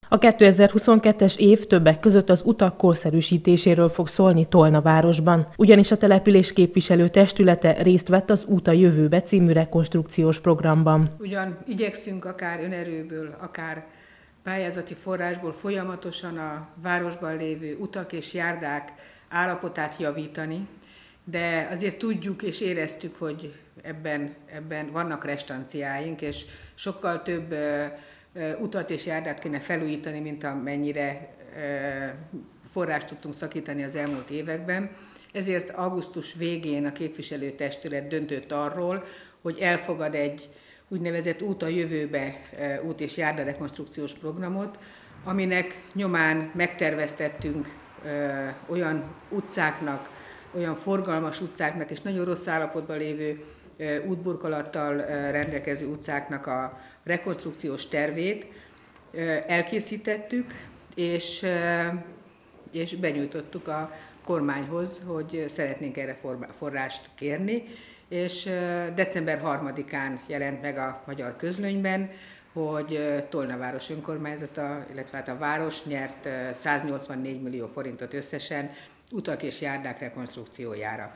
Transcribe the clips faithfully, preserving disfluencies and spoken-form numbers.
A kétezer-huszonkettes év többek között az utak korszerűsítéséről fog szólni Tolna városban, ugyanis a település képviselő testülete részt vett az Út a jövőbe című rekonstrukciós programban. Ugyan igyekszünk akár önerőből, akár pályázati forrásból folyamatosan a városban lévő utak és járdák állapotát javítani, de azért tudjuk és éreztük, hogy ebben, ebben vannak restanciáink, és sokkal több utat és járdát kéne felújítani, mint amennyire forrást tudtunk szakítani az elmúlt években. Ezért augusztus végén a képviselőtestület döntött arról, hogy elfogad egy úgynevezett Út a jövőbe út- és járdarekonstrukciós programot, aminek nyomán megterveztettünk olyan utcáknak, olyan forgalmas utcáknak és nagyon rossz állapotban lévő útburkolattal rendelkező utcáknak a rekonstrukciós tervét elkészítettük, és, és benyújtottuk a kormányhoz, hogy szeretnénk erre forrást kérni, és december harmadikán jelent meg a Magyar Közlönyben, hogy Tolna város önkormányzata, illetve hát a város nyert száznyolcvannégy millió forintot összesen utak és járdák rekonstrukciójára.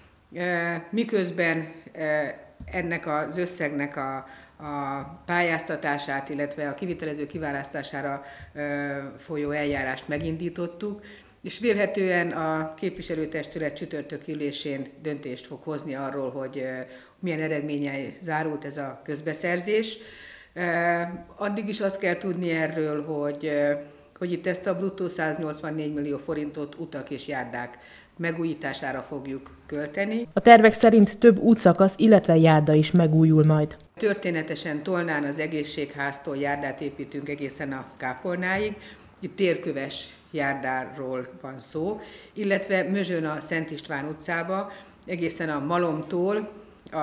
Miközben ennek az összegnek a, a pályáztatását, illetve a kivitelező kiválasztására folyó eljárást megindítottuk, és vélhetően a képviselőtestület csütörtök ülésén döntést fog hozni arról, hogy milyen eredménnyel zárult ez a közbeszerzés. Addig is azt kell tudni erről, hogy, hogy itt ezt a bruttó száznyolcvannégy millió forintot utak és járdák megújítására fogjuk költeni. A tervek szerint több útszakasz, illetve járda is megújul majd. Történetesen Tolnán az egészségháztól járdát építünk egészen a kápolnáig. Itt térköves járdáról van szó, illetve Mözsön a Szent István utcába, egészen a Malomtól a,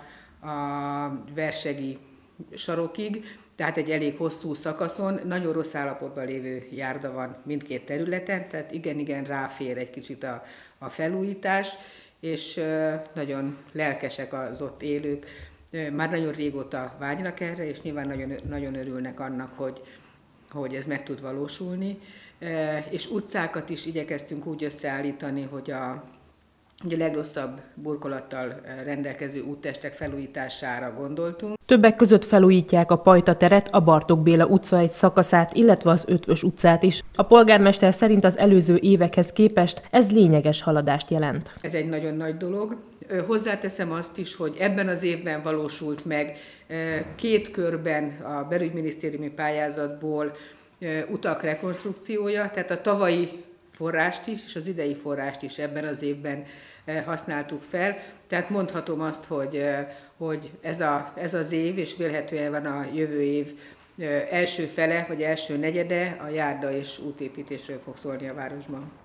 a Versegi sarokig, tehát egy elég hosszú szakaszon, nagyon rossz állapotban lévő járda van mindkét területen, tehát igen-igen ráfér egy kicsit a, a felújítás, és nagyon lelkesek az ott élők, már nagyon régóta vágynak erre, és nyilván nagyon, nagyon örülnek annak, hogy, hogy ez meg tud valósulni, és utcákat is igyekeztünk úgy összeállítani, hogy a, hogy a legrosszabb burkolattal rendelkező úttestek felújítására gondoltunk. Többek között felújítják a Pajta teret, a Bartók Béla utca egy szakaszát, illetve az Ötvös utcát is. A polgármester szerint az előző évekhez képest ez lényeges haladást jelent. Ez egy nagyon nagy dolog. Hozzáteszem azt is, hogy ebben az évben valósult meg két körben a belügyminisztériumi pályázatból utak rekonstrukciója, tehát a tavalyi forrást is, és az idei forrást is ebben az évben használtuk fel. Tehát mondhatom azt, hogy, hogy ez, a, ez az év, és vélhetően van a jövő év első fele, vagy első negyede a járda és útépítésről fog szólni a városban.